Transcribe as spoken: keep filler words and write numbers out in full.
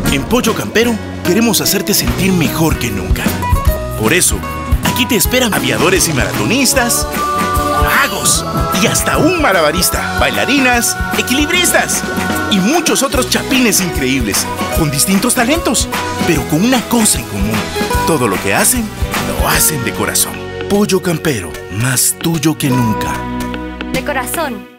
En Pollo Campero queremos hacerte sentir mejor que nunca. Por eso, aquí te esperan aviadores y maratonistas, magos y hasta un malabarista, bailarinas, equilibristas y muchos otros chapines increíbles, con distintos talentos, pero con una cosa en común. Todo lo que hacen, lo hacen de corazón. Pollo Campero, más tuyo que nunca. De corazón.